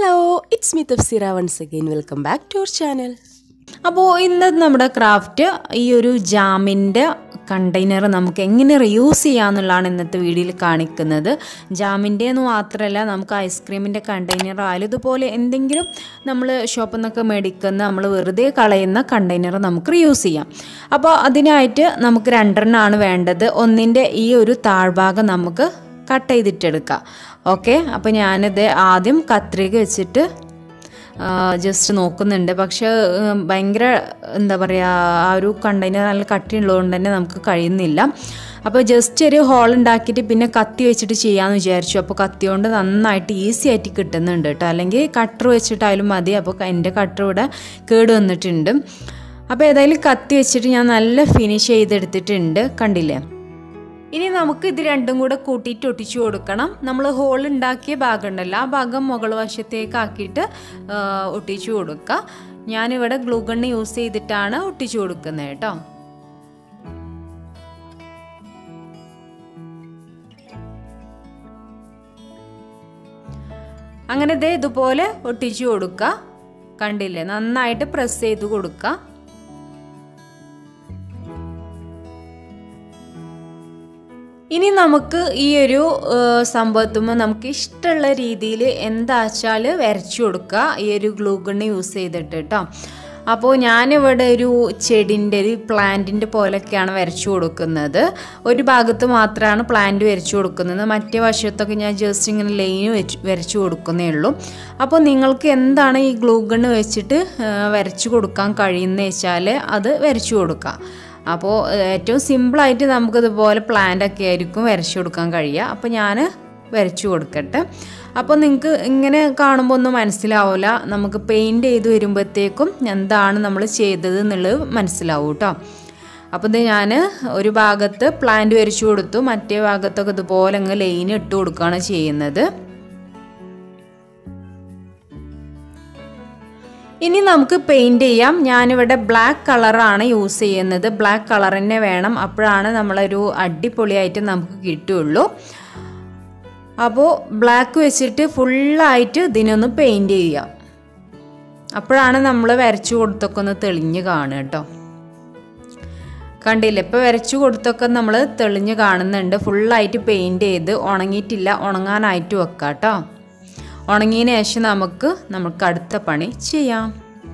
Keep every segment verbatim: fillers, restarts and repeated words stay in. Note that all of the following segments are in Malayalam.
Hello, it's me Tafsira once again. Welcome back to our channel. അപ്പോൾ ഇന്നത്തെ നമ്മുടെ ക്രാഫ്റ്റ് ഈ ഒരു ജാമിൻ്റെ കണ്ടെയ്നർ നമുക്ക് എങ്ങനെ റിയൂസ് ചെയ്യാമെന്നുള്ളതാണ് ഇന്നത്തെ വീഡിയോയിൽ കാണിക്കുന്നത്. ജാമിൻ്റെ എന്ന് മാത്രമല്ല, നമുക്ക് ഐസ്ക്രീമിൻ്റെ കണ്ടെയ്നർ ആയാലും ഇതുപോലെ എന്തെങ്കിലും നമ്മൾ ഷോപ്പിൽ നിന്നൊക്കെ മേടിക്കുന്ന നമ്മൾ വെറുതെ കളയുന്ന കണ്ടെയ്നർ നമുക്ക് റിയൂസ് ചെയ്യാം. അപ്പോൾ അതിനായിട്ട് നമുക്ക് രണ്ടെണ്ണമാണ് വേണ്ടത്. ഒന്നിൻ്റെ ഈ ഒരു താഴ്ഭാഗം നമുക്ക് കട്ട് ചെയ്തിട്ടെടുക്കാം. ഓക്കെ, അപ്പോൾ ഞാനിത് ആദ്യം കത്രിക വെച്ചിട്ട് ജസ്റ്റ് നോക്കുന്നുണ്ട്. പക്ഷേ ഭയങ്കര എന്താ പറയുക, ആ ഒരു കണ്ടെയ്നർ നല്ല കട്ടിയുള്ളതുകൊണ്ട് തന്നെ നമുക്ക് കഴിയുന്നില്ല. അപ്പോൾ ജസ്റ്റ് ഒരു ഹോൾ ഉണ്ടാക്കിയിട്ട് പിന്നെ കത്തി വെച്ചിട്ട് ചെയ്യാമെന്ന് വിചാരിച്ചു. അപ്പോൾ കത്തി കൊണ്ട് നന്നായിട്ട് ഈസി ആയിട്ട് കിട്ടുന്നുണ്ട് കേട്ടോ. അല്ലെങ്കിൽ കട്ടർ വെച്ചിട്ടായാലും മതി. അപ്പോൾ എൻ്റെ കട്ടർ ഇവിടെ കേട് വന്നിട്ടുണ്ട്. അപ്പോൾ ഏതായാലും കത്തി വെച്ചിട്ട് ഞാൻ നല്ല ഫിനിഷ് ചെയ്തെടുത്തിട്ടുണ്ട്. കണ്ടില്ലേ? ഇനി നമുക്ക് ഇത് രണ്ടും കൂടെ കൂട്ടിയിട്ട് ഒട്ടിച്ചു കൊടുക്കണം. നമ്മൾ ഹോൾ ഉണ്ടാക്കിയ ഭാഗം ഉണ്ടല്ലോ, ആ ഭാഗം മുകൾ വശത്തേക്ക് ആക്കിയിട്ട് ഒട്ടിച്ചു കൊടുക്കുക. ഞാനിവിടെ ഗ്ലൂ ഗണ്ണ് യൂസ് ചെയ്തിട്ടാണ് ഒട്ടിച്ചു കൊടുക്കുന്നത് കേട്ടോ. അങ്ങനെ ദേ ഇതുപോലെ ഒട്ടിച്ചു കൊടുക്കുക. കണ്ടില്ലേ? നന്നായിട്ട് പ്രസ് ചെയ്ത് കൊടുക്കുക. ഇനി നമുക്ക് ഈ ഒരു സംഭവത്തുമ്പോൾ നമുക്ക് ഇഷ്ടമുള്ള രീതിയിൽ എന്താച്ചാൽ വരച്ചു കൊടുക്കുക, ഈ ഒരു ഗ്ലൂ ഗണ്ണ് യൂസ് ചെയ്തിട്ട് കേട്ടോ. അപ്പോൾ ഞാനിവിടെ ഒരു ചെടിൻ്റെ ഒരു പ്ലാന്റിൻ്റെ പോലെയൊക്കെയാണ് വരച്ചു കൊടുക്കുന്നത്. ഒരു ഭാഗത്ത് മാത്രമാണ് പ്ലാന്റ് വരച്ചു കൊടുക്കുന്നത്, മറ്റേ വശത്തൊക്കെ ഞാൻ ജസ്റ്റ് ഇങ്ങനെ ലൈന് വെച്ച് വരച്ചു കൊടുക്കുന്നേ ഉള്ളൂ. അപ്പോൾ നിങ്ങൾക്ക് എന്താണ് ഈ ഗ്ലൂ ഗണ്ണ് വെച്ചിട്ട് വരച്ചു കൊടുക്കാൻ കഴിയുന്നത് വെച്ചാൽ അത് വരച്ചു കൊടുക്കുക. അപ്പോൾ ഏറ്റവും സിമ്പിളായിട്ട് നമുക്കിതുപോലെ പ്ലാന്റൊക്കെ ആയിരിക്കും വരച്ചു കൊടുക്കാൻ കഴിയുക. അപ്പോൾ ഞാൻ വരച്ചു കൊടുക്കട്ടെ. അപ്പോൾ നിങ്ങൾക്ക് ഇങ്ങനെ കാണുമ്പോൾ ഒന്നും മനസ്സിലാവില്ല, നമുക്ക് പെയിൻറ്റ് ചെയ്ത് വരുമ്പോഴത്തേക്കും എന്താണ് നമ്മൾ ചെയ്തത് എന്നുള്ളത് മനസ്സിലാവും കേട്ടോ. അപ്പോൾ ഇത് ഞാൻ ഒരു ഭാഗത്ത് പ്ലാന്റ് വരച്ചു കൊടുത്തു, മറ്റേ ഭാഗത്തൊക്കെ ഇതുപോലെ അങ്ങ് ലൈൻ ഇട്ട് കൊടുക്കുകയാണ് ചെയ്യുന്നത്. ഇനി നമുക്ക് പെയിൻറ്റ് ചെയ്യാം. ഞാനിവിടെ ബ്ലാക്ക് കളറാണ് യൂസ് ചെയ്യുന്നത്. ബ്ലാക്ക് കളർ തന്നെ വേണം, അപ്പോഴാണ് നമ്മളൊരു അടിപൊളിയായിട്ട് നമുക്ക് കിട്ടുള്ളൂ. അപ്പോൾ ബ്ലാക്ക് വെച്ചിട്ട് ഫുള്ളായിട്ട് ഇതിനൊന്ന് പെയിൻറ്റ് ചെയ്യാം. അപ്പോഴാണ് നമ്മൾ വരച്ചു കൊടുത്തൊക്കെ ഒന്ന് തെളിഞ്ഞ് കാണുക കേട്ടോ. കണ്ടില്ല? ഇപ്പോൾ വരച്ചു കൊടുത്തൊക്കെ നമ്മൾ തെളിഞ്ഞ് കാണുന്നുണ്ട്. ഫുള്ളായിട്ട് പെയിൻറ്റ് ചെയ്ത് ഉണങ്ങിയിട്ടില്ല, ഉണങ്ങാനായിട്ട് വെക്കാം കേട്ടോ. ഉണങ്ങിയതിന് ശേഷം നമുക്ക് നമുക്ക് അടുത്ത പണി ചെയ്യാം.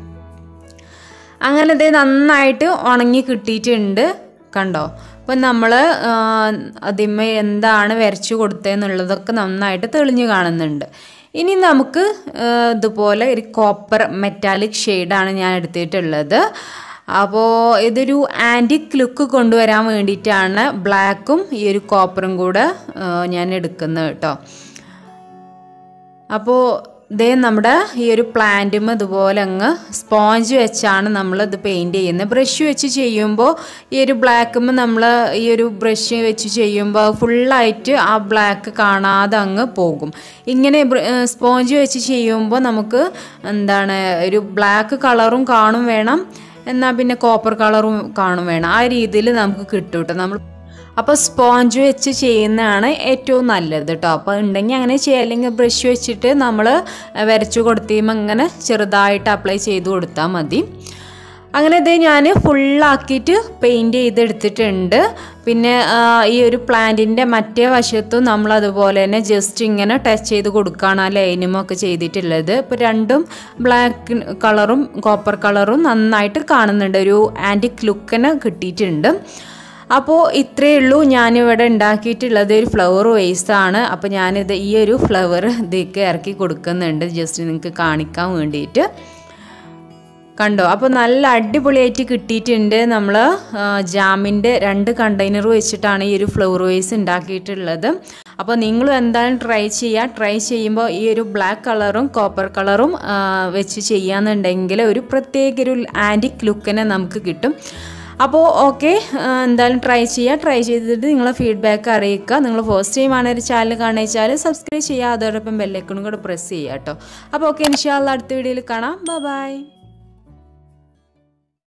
അങ്ങനെ ഇത് നന്നായിട്ട് ഉണങ്ങി കിട്ടിയിട്ടുണ്ട്. കണ്ടോ? അപ്പം നമ്മൾ അതിന്മേ എന്താണ് വരച്ചു കൊടുത്തതെന്നുള്ളതൊക്കെ നന്നായിട്ട് തെളിഞ്ഞ് കാണുന്നുണ്ട്. ഇനി നമുക്ക് ഇതുപോലെ ഒരു കോപ്പർ മെറ്റാലിക് ഷെയ്ഡാണ് ഞാൻ എടുത്തിട്ടുള്ളത്. അപ്പോൾ ഇതൊരു ആൻറ്റിക് ലുക്ക് കൊണ്ടുവരാൻ വേണ്ടിയിട്ടാണ് ബ്ലാക്കും ഈ ഒരു കോപ്പറും കൂടെ ഞാൻ എടുക്കുന്നത് കേട്ടോ. അപ്പോൾ ഇതേ നമ്മുടെ ഈ ഒരു പ്ലാന്റും ഇതുപോലെ അങ്ങ് സ്പോഞ്ച് വെച്ചാണ് നമ്മളിത് പെയിൻറ്റ് ചെയ്യുന്നത്. ബ്രഷ് വെച്ച് ചെയ്യുമ്പോൾ ഈ ഒരു ബ്ലാക്കുമ്പോൾ നമ്മൾ ഈ ഒരു ബ്രഷ് വെച്ച് ചെയ്യുമ്പോൾ ഫുള്ളായിട്ട് ആ ബ്ലാക്ക് കാണാതെ അങ്ങ് പോകും. ഇങ്ങനെ സ്പോഞ്ച് വെച്ച് ചെയ്യുമ്പോൾ നമുക്ക് എന്താണ് ഒരു ബ്ലാക്ക് കളറും കാണും വേണം, എന്നാൽ പിന്നെ കോപ്പർ കളറും കാണും വേണം. ആ രീതിയിൽ നമുക്ക് കിട്ടും കേട്ടോ. നമ്മൾ അപ്പോൾ സ്പോഞ്ച് വെച്ച് ചെയ്യുന്നതാണ് ഏറ്റവും നല്ലത് കേട്ടോ. അപ്പോൾ ഉണ്ടെങ്കിൽ അങ്ങനെ ചെയ്യുക, അല്ലെങ്കിൽ ബ്രഷ് വെച്ചിട്ട് നമ്മൾ വരച്ചു കൊടുത്തുമ്പോൾ അങ്ങനെ ചെറുതായിട്ട് അപ്ലൈ ചെയ്ത് കൊടുത്താൽ മതി. അങ്ങനെ ഇത് ഞാൻ ഫുള്ളാക്കിയിട്ട് പെയിൻറ്റ് ചെയ്തെടുത്തിട്ടുണ്ട്. പിന്നെ ഈ ഒരു പ്ലാന്റിൻ്റെ മറ്റേ വശത്തും നമ്മൾ അതുപോലെ തന്നെ ജസ്റ്റ് ഇങ്ങനെ ടച്ച് ചെയ്ത് കൊടുക്കുകയാണ് ആ ലൈനുമൊക്കെ ചെയ്തിട്ടുള്ളത്. ഇപ്പോൾ രണ്ടും ബ്ലാക്ക് കളറും കോപ്പർ കളറും നന്നായിട്ട് കാണുന്നുണ്ട്, ഒരു ആൻറ്റിക് ലുക്കിന് കിട്ടിയിട്ടുണ്ട്. അപ്പോൾ ഇത്രയേ ഉള്ളൂ ഞാനിവിടെ ഉണ്ടാക്കിയിട്ടുള്ളത്. ഒരു ഫ്ലവർ വേസാണ്. അപ്പോൾ ഞാനിത് ഈ ഒരു ഫ്ലവർ ഇതിലേക്ക് ഇറക്കി കൊടുക്കുന്നുണ്ട്, ജസ്റ്റ് നിങ്ങൾക്ക് കാണിക്കാൻ വേണ്ടിയിട്ട്. കണ്ടോ? അപ്പോൾ നല്ല അടിപൊളിയായിട്ട് കിട്ടിയിട്ടുണ്ട്. നമ്മൾ ജാമിൻ്റെ രണ്ട് കണ്ടെയ്നർ വെച്ചിട്ടാണ് ഈ ഒരു ഫ്ലവർ വേസ് ഉണ്ടാക്കിയിട്ടുള്ളത്. അപ്പോൾ നിങ്ങളും എന്തായാലും ട്രൈ ചെയ്യുക. ട്രൈ ചെയ്യുമ്പോൾ ഈ ഒരു ബ്ലാക്ക് കളറും കോപ്പർ കളറും വെച്ച് ചെയ്യാന്നുണ്ടെങ്കിൽ ഒരു പ്രത്യേക ഒരു ആൻറ്റിക് ലുക്കിനെ നമുക്ക് കിട്ടും. അപ്പോൾ ഓക്കെ, എന്തായാലും ട്രൈ ചെയ്യുക. ട്രൈ ചെയ്തിട്ട് നിങ്ങളെ ഫീഡ്ബാക്ക് അറിയിക്കുക. നിങ്ങൾ ഫസ്റ്റ് ടൈം ആണ് ഒരു ചാനൽ കാണുക വെച്ചാൽ സബ്സ്ക്രൈബ് ചെയ്യുക, അതോടൊപ്പം ബെല്ലൈക്കണും കൂടെ പ്രസ് ചെയ്യുക കേട്ടോ. അപ്പോൾ ഓക്കെ, ഇൻഷാ അല്ലാഹ് അടുത്ത വീഡിയോയിൽ കാണാം. Bye by.